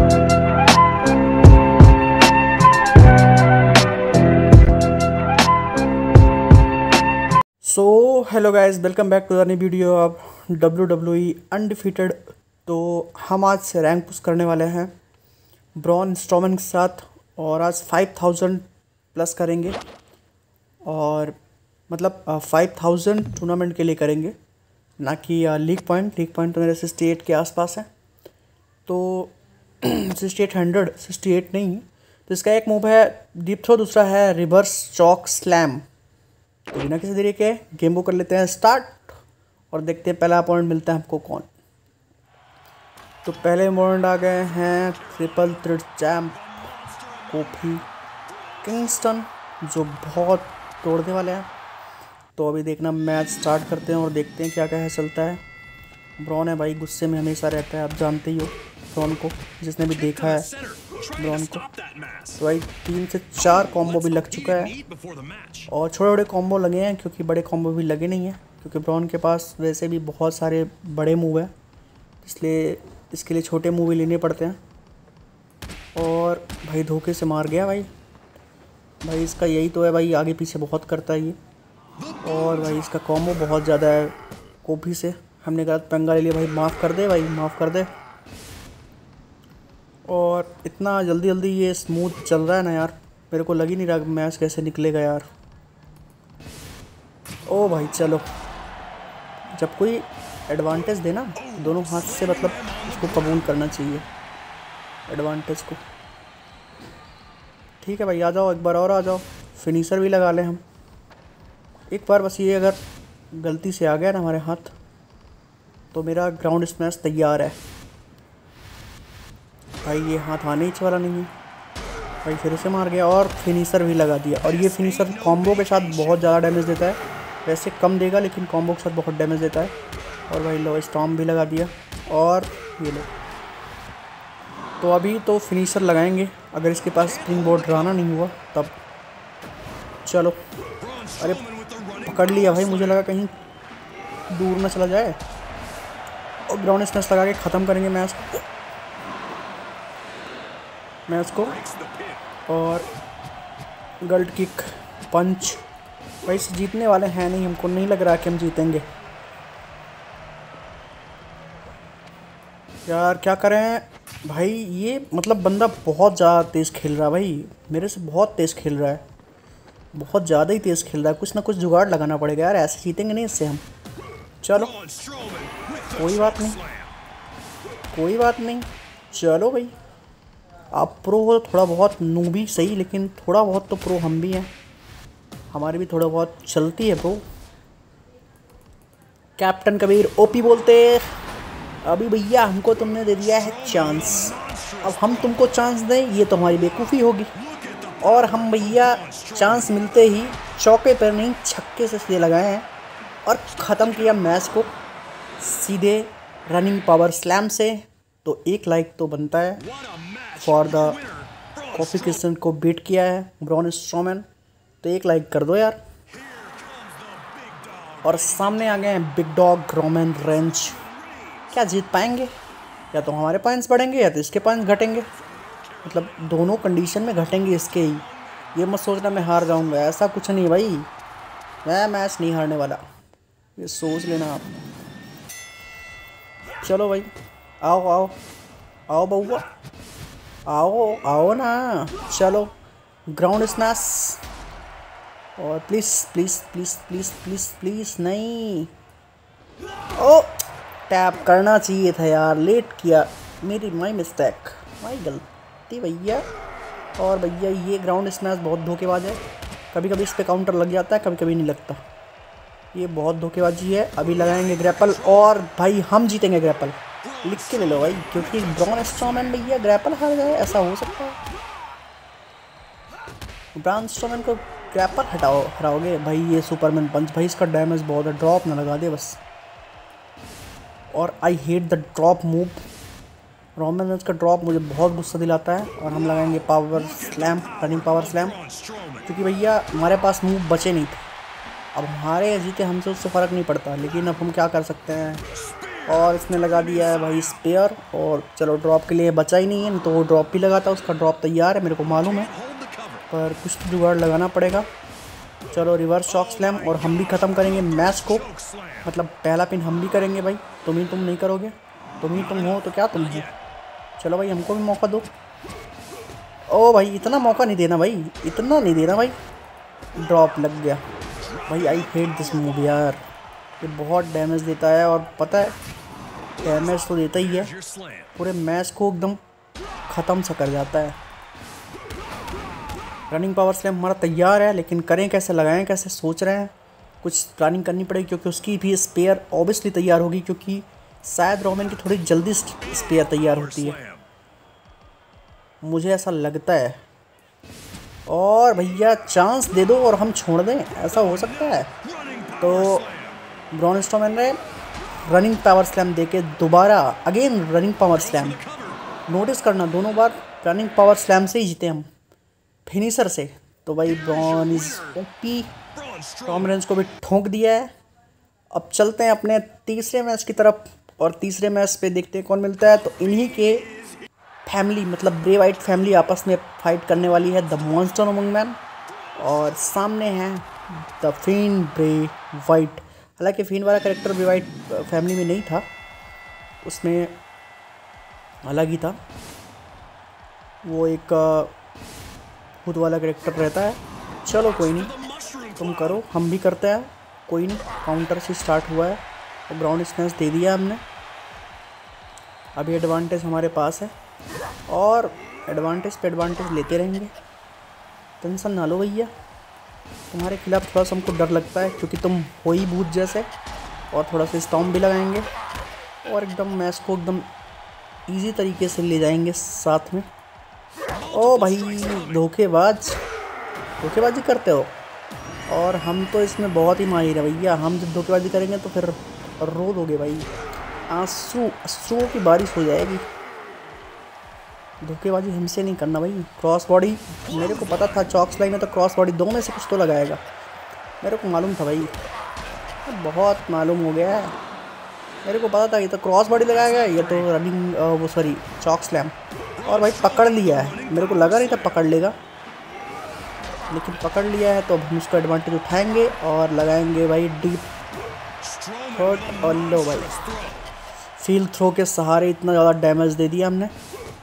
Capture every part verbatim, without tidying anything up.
So hello guys, welcome back to the new video of W W E Undefeated. तो हम आज rank push करने वाले हैं ब्रॉन स्ट्रोमैन के साथ, और आज फाइव थाउजेंड प्लस करेंगे। और मतलब फाइव थाउजेंड टूर्नामेंट के लिए करेंगे, ना कि लीग पॉइंट। लीग पॉइंट तो मेरे सिक्सटी एट के आसपास है, तो sixty eight hundred sixty eight नहीं। तो इसका एक मूव है डीप थ्रो, दूसरा है रिवर्स चॉक स्लैम। तो बिना किसी देरी के गेम को कर लेते हैं स्टार्ट, और देखते हैं पहला पॉइंट मिलता है हमको कौन। तो पहले पॉइंट आ गए हैं triple threat champ Kofi Kingston, जो बहुत तोड़ने वाले हैं। तो अभी देखना, मैच स्टार्ट करते हैं और देखते हैं क्या क्या है चलता है। ब्रॉन है भाई, गुस्से में हमेशा रहता है, आप जानते ही हो ब्रॉन को, जिसने भी देखा है ब्रॉन को। तो भाई तीन से चार कॉम्बो भी लग चुका है, और छोटे छोटे कॉम्बो लगे हैं, क्योंकि बड़े कॉम्बो भी लगे नहीं हैं, क्योंकि ब्रॉन के पास वैसे भी बहुत सारे बड़े मूव हैं, इसलिए इसके लिए छोटे मूव भी लेने पड़ते हैं। और भाई धोखे से मार गया भाई भाई इसका यही तो है भाई, आगे पीछे बहुत करता है ये। और भाई इसका कॉम्बो बहुत ज़्यादा है कॉपी से, हमने गलत पंगा ले लिया भाई, माफ़ कर दे भाई, माफ़ कर दे। और इतना जल्दी जल्दी ये स्मूथ चल रहा है ना यार, मेरे को लग ही नहीं रहा मैच कैसे निकलेगा यार। ओ भाई चलो, जब कोई एडवांटेज देना दोनों हाथ से, मतलब उसको कबूल करना चाहिए एडवांटेज को। ठीक है भाई, आ जाओ एक बार और आ जाओ, फिनिशर भी लगा लें हम एक बार। बस ये अगर गलती से आ गया ना हमारे हाथ, तो मेरा ग्राउंड स्मैश तैयार है भाई। ये हाथ आने ही वाला नहीं है भाई, फिर से मार गया और फिनिशर भी लगा दिया। और ये फिनिशर कॉम्बो के साथ बहुत ज़्यादा डैमेज देता है, वैसे कम देगा लेकिन कॉम्बो के साथ बहुत डैमेज देता है। और भाई लो स्टॉर्म भी लगा दिया, और ये लो। तो अभी तो फिनिशर लगाएंगे, अगर इसके पास स्प्रिंग बोर्ड रहना नहीं हुआ तब। चलो, अरे पकड़ लिया भाई, मुझे लगा कहीं दूर ना चला जाए। और ग्राउंड स्मैश लगा के ख़त्म करेंगे मैच मैच को। और गल्ट किक पंच भाई, जीतने वाले हैं नहीं, हमको नहीं लग रहा कि हम जीतेंगे यार। क्या करें भाई, ये मतलब बंदा बहुत ज़्यादा तेज़ खेल रहा है भाई, मेरे से बहुत तेज़ खेल रहा है, बहुत ज़्यादा ही तेज़ खेल रहा है। कुछ ना कुछ जुगाड़ लगाना पड़ेगा यार, ऐसे जीतेंगे नहीं इससे हम। चलो कोई बात नहीं, कोई बात नहीं, चलो भाई। आप प्रो हो, थोड़ा बहुत नूबी सही, लेकिन थोड़ा बहुत तो प्रो हम भी हैं, हमारी भी थोड़ा बहुत चलती है प्रो। कैप्टन कबीर ओपी बोलते, अभी भैया हमको तुमने दे दिया है चांस, अब हम तुमको चांस दें ये तो हमारी बेवकूफ़ी होगी। और हम भैया चांस मिलते ही चौके पर नहीं छक्के से सीधे लगाए हैं, और ख़त्म किया मैच को सीधे रनिंग पावर स्लैम से। तो एक लाइक तो बनता है फॉर द कॉफी किंगस्टन को बीट किया है ब्रॉन स्ट्रोमैन, तो एक लाइक कर दो यार। और सामने आ गए हैं बिग डॉग रोमन रेंज। क्या जीत पाएंगे? या तो हमारे पॉइंट्स बढ़ेंगे या तो इसके पॉइंट्स घटेंगे, मतलब दोनों कंडीशन में घटेंगे इसके ही। ये मत सोचना मैं हार जाऊंगा, ऐसा कुछ नहीं भाई, मैं मैच नहीं हारने वाला, ये सोच लेना आप। चलो भाई, आओ आओ आओ बउआ, आओ आओ ना, चलो ग्राउंड स्मैश। और please please please please please please नहीं, ओ टैप करना चाहिए था यार, लेट किया, मेरी माई मिस्टेक, माई गलती भैया। और भैया ये ग्राउंड स्मैश बहुत धोखेबाज है, कभी कभी इस पर काउंटर लग जाता है, कभी कभी नहीं लगता, ये बहुत धोखेबाजी है। अभी लगाएंगे ग्रैपल, और भाई हम जीतेंगे ग्रैपल, लिख के ले लो भाई, क्योंकि ब्रॉन स्ट्रोमैन भैया ग्रैपल हार जाए, ऐसा हो सकता है? ब्रॉन स्ट्रोमैन को ग्रैपल हटाओ हराओगे भाई? ये सुपरमैन पंच भाई, इसका डैमेज बहुत है, ड्रॉप ना लगा दे बस। और I hate the drop move, Roman Reigns का ड्रॉप मुझे बहुत गुस्सा दिलाता है। और हम लगाएंगे power slam, running power slam, क्योंकि भैया हमारे पास मूव बचे नहीं थे। अब हमारे जीते हमसे उससे फ़र्क नहीं पड़ता, लेकिन अब हम क्या कर सकते हैं, और इसने लगा दिया है भाई स्पेयर। और चलो ड्रॉप के लिए बचा ही नहीं है, तो वो ड्रॉप भी लगाता। उसका ड्रॉप तैयार है, मेरे को मालूम है, पर कुछ तो जुगाड़ लगाना पड़ेगा। चलो रिवर्स शॉक स्लैम, और हम भी ख़त्म करेंगे मैच को। मतलब पहला पिन हम भी करेंगे भाई, तुम ही तुम नहीं करोगे। तुम ही तुम हो तो क्या तुम हो। चलो भाई हमको भी मौका दो। ओ भाई इतना मौका नहीं देना भाई, इतना नहीं देना भाई। ड्रॉप लग गया भाई। आई हेट दिस मूव यार, ये बहुत डैमेज देता है। और पता है डैमेज तो देता ही है, पूरे मैच को एकदम ख़त्म सा कर जाता है। रनिंग पावर स्लैम हमारा तैयार है, लेकिन करें कैसे, लगाएं कैसे, सोच रहे हैं। कुछ प्लानिंग करनी पड़ेगी, क्योंकि उसकी भी स्पेयर ऑब्वियसली तैयार होगी, क्योंकि शायद रोमन की थोड़ी जल्दी स्पेयर तैयार होती है, मुझे ऐसा लगता है। और भैया चांस दे दो और हम छोड़ दें, ऐसा हो सकता है। तो ब्रॉन स्ट्रोमैन ने रनिंग पावर स्लैम देके दोबारा again running power slam. Notice करना दोनों बार रनिंग पावर स्लैम से ही जीते हम, फिनिशर से। तो भाई ब्रॉन इज ओपी, टॉम रेंज को भी ठोंक दिया है। अब चलते हैं अपने तीसरे मैच की तरफ, और तीसरे मैच पे देखते हैं कौन मिलता है। तो इन्हीं के फैमिली, मतलब ब्रे वाइट फैमिली आपस में फाइट करने वाली है, द मॉन्स्टर अमंग मैन। और सामने है द फिन ब्रे वाइट। हालांकि फिन वाला कैरेक्टर ब्रे वाइट फैमिली में नहीं था, उसमें अलग ही था, वो एक खुद वाला कैरेक्टर रहता है। चलो कोई नहीं, तुम करो हम भी करते हैं, कोई नहीं। काउंटर से स्टार्ट हुआ है और ग्राउंड स्पैंस दे दिया हमने। अभी एडवांटेज हमारे पास है, और एडवांटेज पे एडवांटेज लेते रहेंगे। टेंशन ना लो भैया, तुम्हारे खिलाफ थोड़ा सा हमको डर लगता है, क्योंकि तुम हो ही भूत जैसे। और थोड़ा सा स्टॉर्म भी लगाएंगे, और एकदम मैच को एकदम इजी तरीके से ले जाएंगे साथ में। ओ भाई धोखेबाज, धोखेबाजी करते हो। और हम तो इसमें बहुत ही माहिर है भैया, हम जब धोखेबाजी करेंगे तो फिर रो दोगे भाई, आंसू आंसुओं की बारिश हो जाएगी। धोखेबाजी हमसे नहीं करना भाई। क्रॉस बॉडी मेरे को पता था, चॉक स्लाइम में तो क्रॉस बॉडी दो में से कुछ तो लगाएगा, मेरे को मालूम था भाई, बहुत मालूम हो गया है। मेरे को पता था ये तो क्रॉस बॉडी लगाएगा, ये तो रनिंग वो सॉरी चॉक स्लैम। और भाई पकड़ लिया है, मेरे को लगा नहीं था पकड़ लेगा, लेकिन पकड़ लिया है। तो अब हम उसका एडवांटेज उठाएंगे और लगाएंगे भाई डीप थ्रोट। और लो भाई फील्ड थ्रो के सहारे इतना ज़्यादा डैमेज दे दिया हमने।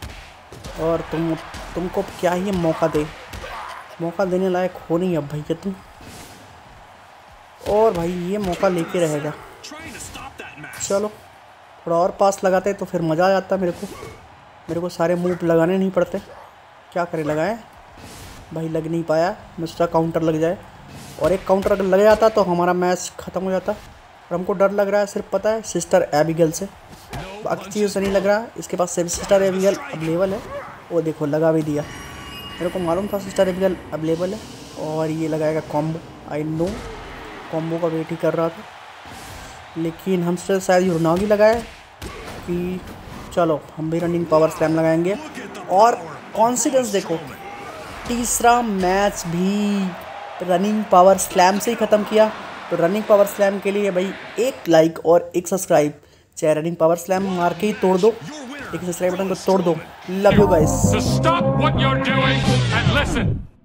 और तुम तुमको क्या ही मौका दे, मौका देने लायक हो नहीं अब भैया तुम। और भाई ये मौका लेके रहेगा। चलो थोड़ा और पास लगाते तो फिर मज़ा आ जाता मेरे को। मेरे को सारे मूव लगाने नहीं पड़ते, क्या करें लगाए भाई, लग नहीं पाया। मैं सोचा काउंटर लग जाए, और एक काउंटर अगर लग जाता तो हमारा मैच ख़त्म हो जाता। और हमको डर लग रहा है सिर्फ पता है सिस्टर एबिगेल से, बाकी चीज़ों से नहीं लग रहा। इसके पास सिस्टर एबिगेल अवेलेबल है, वो देखो लगा भी दिया। मेरे को मालूम था सिस्टर एबिगेल अवेलेबल है। और ये लगाएगा कॉम्बो, आई नो कॉम्बो का वेट ही कर रहा था, लेकिन हमसे शायद ये रोनागी लगाए कि चलो हम भी रनिंग पावर स्लैम लगाएंगे। और कॉन्फिडेंस देखो, तीसरा मैच भी रनिंग पावर स्लैम से ही ख़त्म किया। तो रनिंग पावर स्लैम के लिए भाई एक लाइक और एक सब्सक्राइब, चाहे रनिंग पावर स्लैम मार के ही तोड़ दो, लेकिन सब्सक्राइब बटन को तोड़ दो। Love you guys.